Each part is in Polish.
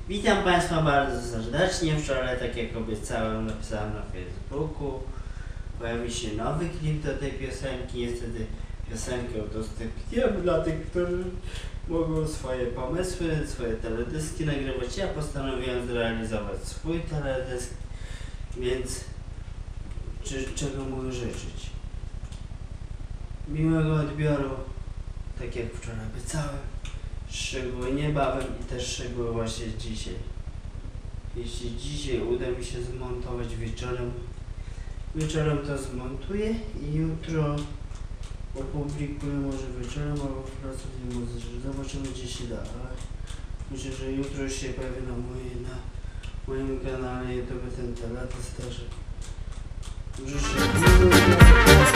Witam Państwa bardzo serdecznie. Wczoraj, tak jak obiecałem, napisałem na Facebooku. Pojawi się nowy klip do tej piosenki. Niestety piosenkę udostępniam dla tych, którzy mogą swoje pomysły, swoje teledyski nagrywać. Ja postanowiłem zrealizować swój teledysk, więc czego mogę życzyć? Miłego odbioru, tak jak wczoraj obiecałem. Szczegóły niebawem i też szczegóły właśnie dzisiaj. Jeśli dzisiaj uda mi się zmontować wieczorem to zmontuję i jutro opublikuję, może wieczorem albo w pracy muzycznej. Zobaczymy, gdzie się da, ale myślę, że jutro już się pojawi na moim kanale YouTube ten teledysk, także życzę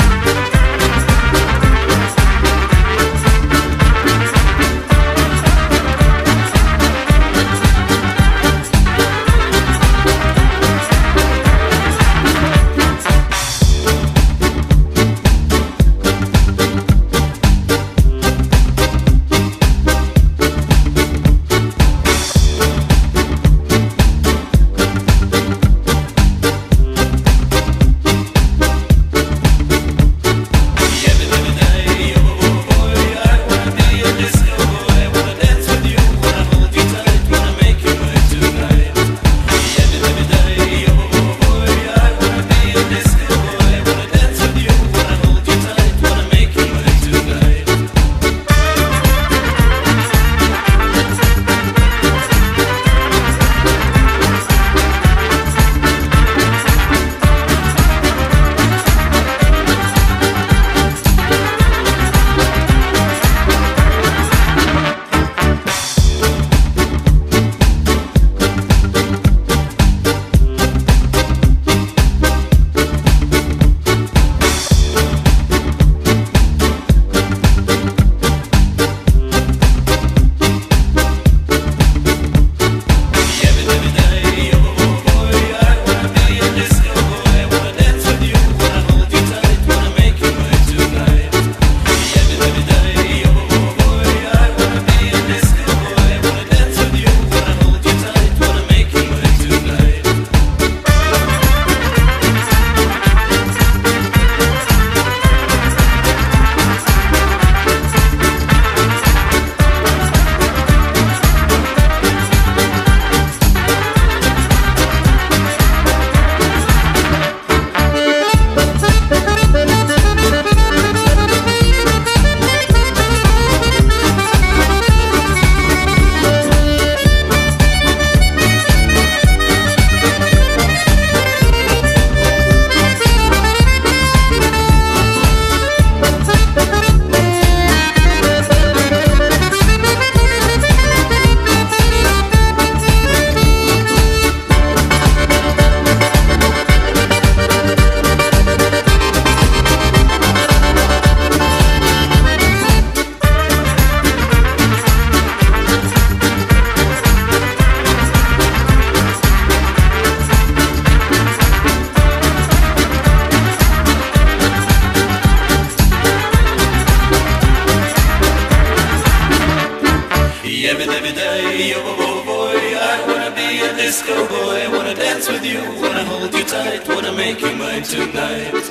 Every day, oh boy, I wanna be a disco boy. Wanna dance with you, wanna hold you tight, wanna make you mine tonight.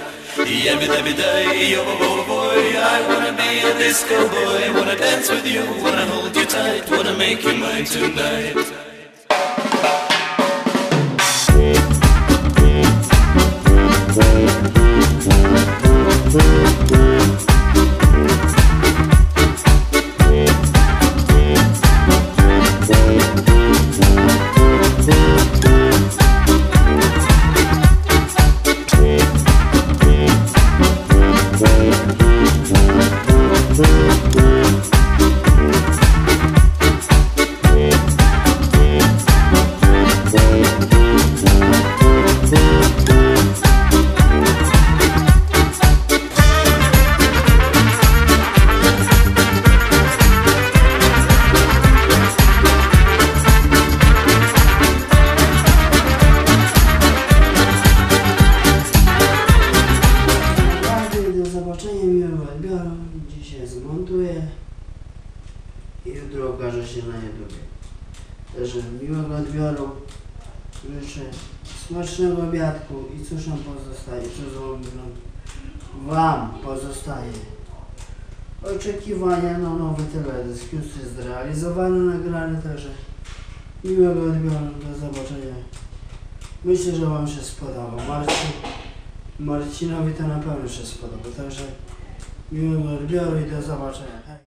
Every day, oh boy, I wanna be a disco boy. Wanna dance with you, wanna hold you tight, wanna make you mine tonight. i jutro okaże się na YouTube. Także miłego odbioru. Życzę smacznego obiadku i cóż nam pozostaje, Wam pozostaje oczekiwania na nowy teledysk. Już jest zrealizowany, nagrany, także miłego odbioru, do zobaczenia. Myślę, że Wam się spodobał. Marcinowi to na pewno się spodoba, także miłego odbioru i do zobaczenia.